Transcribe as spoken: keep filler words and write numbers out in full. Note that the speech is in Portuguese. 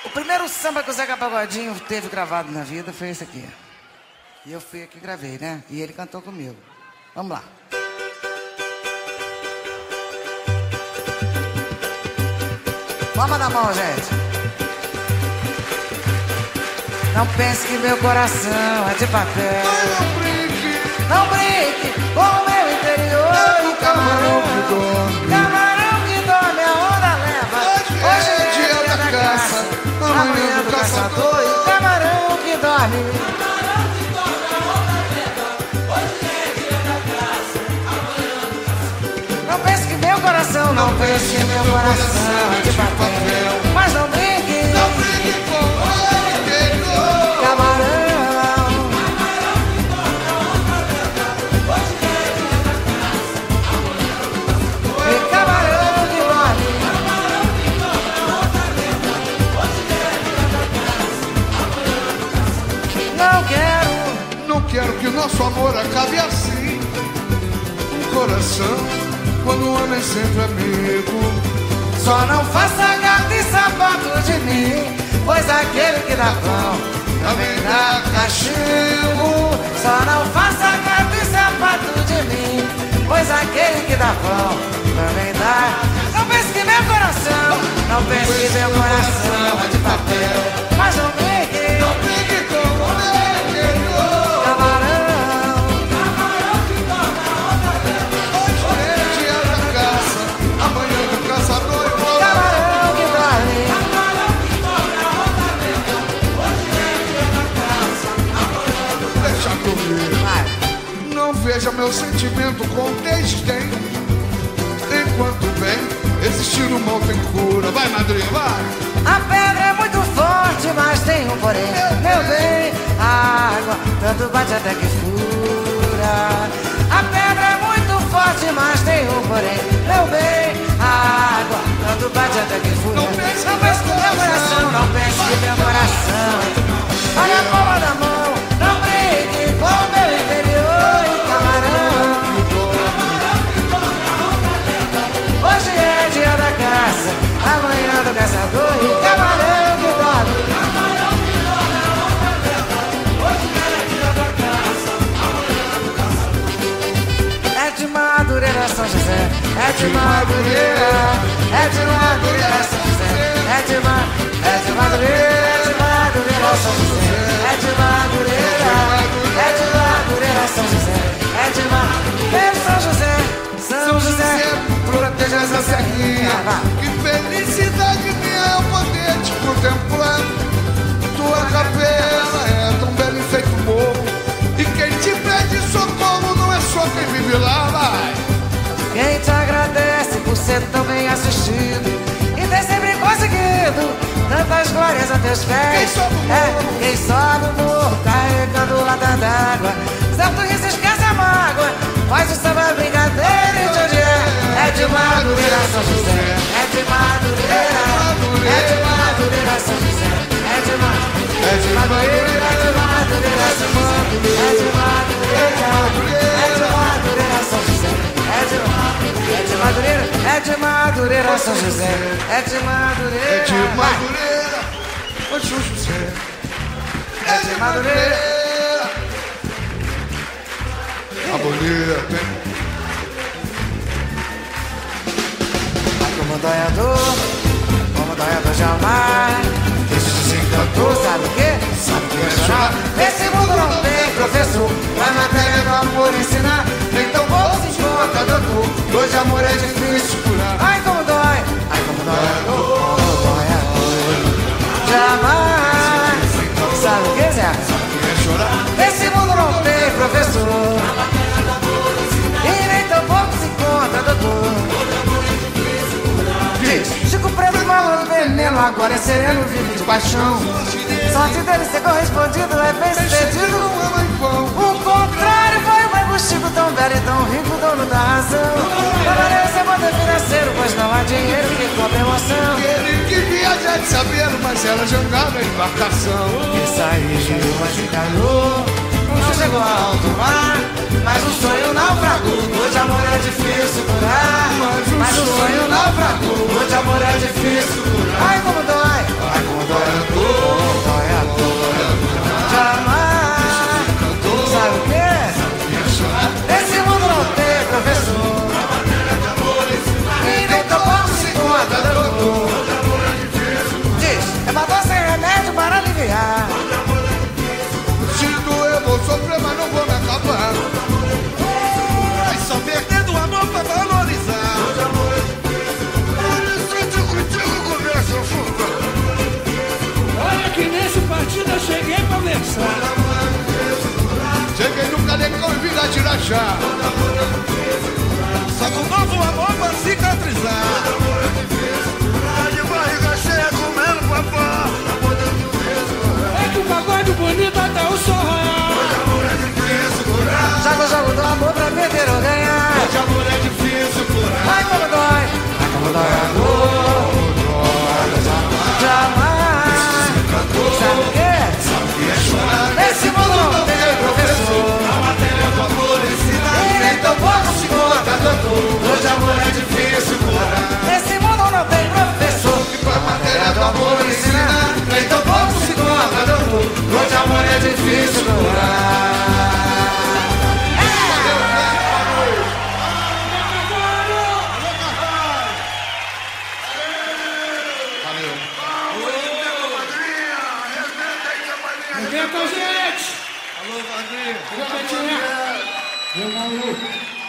O primeiro samba que o Zeca Pagodinho teve gravado na vida foi esse aqui. E eu fui aqui e gravei, né? E ele cantou comigo. Vamos lá. Palma na mão, gente. Não pense que meu coração é de papel. Não brinque, não brinque com o meu interior. É o camarão que dorme. Camarão que dorme, a onda leva. Hoje, Hoje é dia, dia da, da caça, caça. Amanhã do caçador. E o camarão que dorme. Camarão que dorme, a onda leva. Hoje é dia da caça, amanhã do caçador. Não pense que meu coração, não pense que meu coração é de papel. Mas não brinque, não brinque com o meu interior. Camarão. Quero que o nosso amor acabe assim. Um coração, quando o homem é sempre amigo. Só não faça gato e sapato de mim, pois aquele que dá pão também dá cachimbo. Só não faça gato e sapato de mim, pois aquele que dá pão também dá. Não pense que meu coração, não pense que meu coração é de papel. Mas não brinque, não brinque com o meu interior. Veja meu sentimento com desdém. Enquanto bem existir o mal tem cura. Vai, madrinha, vai. A pedra é muito forte, mas tem um porém. Meu bem, a água tanto bate até que fura. A pedra é muito forte, mas tem um porém. Meu bem, a água tanto bate até que fura. Não pense não pense que meu coração, não pense que meu coração. Olha a palma da mão, não brinque com o meu interior. Hoje é dia da caça, amanhã do caçador. E o camarão que dorme. Camarão que dorme, a onda leva. Hoje é dia da caça, amanhã do caçador. É de Madureira, São José. É de Madureira. É de Madureira, São José. É de Ma... É de Madureira, é de Madureira, São José. É de Madureira. É de Madureira, São José. É de Madureira, São José. São José, proteja essa serrinha. Que felicidade minha é eu poder te contemplar. Tua capela é tão bela e feito morro. E quem te pede socorro não é só quem vive lá, vai. Quem te agradece por ser tão bem assistido e ter sempre conseguido tantas glórias a teus pés. Quem sobe o morro, é, quem sobe o morro carregando lata d'água. Certo que se esquece a mágoa, faz o samba brincadeira e de onde é? É de Madureira, São José. É de Madureira. É de Madureira, São José. É de Madureira. É de Madureira, é de Madureira, São José. É de Madureira. É de Madureira, São José. É de Madureira. É de Madureira. É de Madureira, São José. É de Madureira. É de Madureira, São José. É de Madureira. A bonita. Como danhador, como danhador jamais. Deixa de ser cantor, sabe o quê? Sabe o que é chorar? Esse mundo não tem professor, a matéria do amor ensinar. Então pouco se encontra, doutor. Hoje amor é difícil curar. Ai como dói, ai como dói a dor, como dói a dor. Jamais. Sabe o que, Zé? Sabe o que é chorar? Esse mundo não tem professor, e nem tão pouco se encontra, doutor. Diz, Chico Preto, malandro, veneno, agora é sereno, vive de paixão. Sorte dele ser correspondido, é bem sucedido. O contrário foi o mais Chico, tão velho e tão rico, dono da razão. Trabalhei sem poder financeiro, pois não há dinheiro que compre emoção. Ele que viaja de saber, mas ela jogava em embarcação. Que saiu de uma de calor, não chegou ao alto mar. Mas o sonho naufragou, hoje amor é difícil curar. Mas o sonho naufragou, hoje amor é difícil curar. Ai como dói, ai como dói. achar. Só com novo amor pra cicatrizar. Tá de barriga cheia comendo papá. É que o pagode bonito até o sol raiar. Joga o jogo do amor pra perder ou ganhar. De amor é difícil curar. Vai como dói, vai como dói amor. Jamais. Sabe o quê? Nesse mundo não tem professor. A matéria do amor ensina. E nem tão pouco se conta, doutor. Hoje amor é difícil curar. Nesse mundo não tem professor. A matéria do amor ensina. Nem tão pouco se conta, doutor. Hoje amor é difícil curar. Vem com a gente! Alô, Vadinho! Vem, Betinha! Vem, Malu!